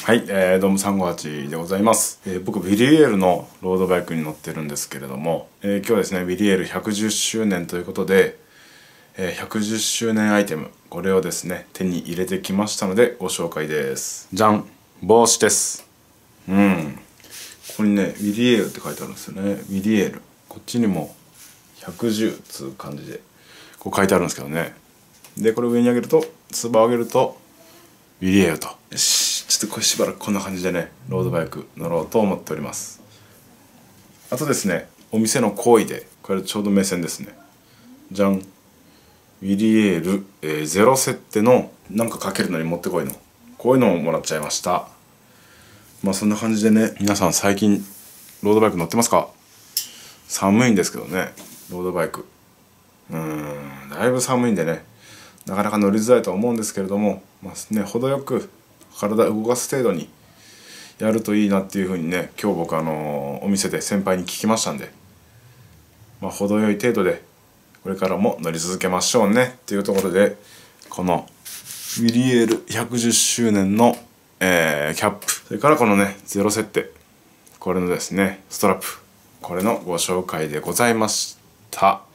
はい、どうも358でございます。僕ビリエールのロードバイクに乗ってるんですけれども、今日はですねビリエール110周年ということで、110周年アイテムこれをですね手に入れてきましたのでご紹介です。じゃん、帽子です。ここにねビリエールって書いてあるんですよね。ビリエール、こっちにも110つう感じでこう書いてあるんですけどね。でこれを上に上げると、つばを上げるとビリエールと。よし、ちょっとこれしばらくこんな感じでねロードバイク乗ろうと思っております。あとですね、お店の行為でこれちょうど目線ですね。じゃん、ビリエール、ゼロ設定のなんかかけるのにもってこいのこういうのをもらっちゃいました。まあそんな感じでね、皆さん最近ロードバイク乗ってますか？寒いんですけどね、ロードバイクだいぶ寒いんでね、なかなか乗りづらいとは思うんですけれども、まあね、程よく体動かす程度にやるといいなっていうふうにね、今日僕お店で先輩に聞きましたんで、まあ程よい程度でこれからも乗り続けましょうねっていうところで、このウィリエール110周年の、キャップ、それからこのねゼロ設定、これのですねストラップ、これのご紹介でございました。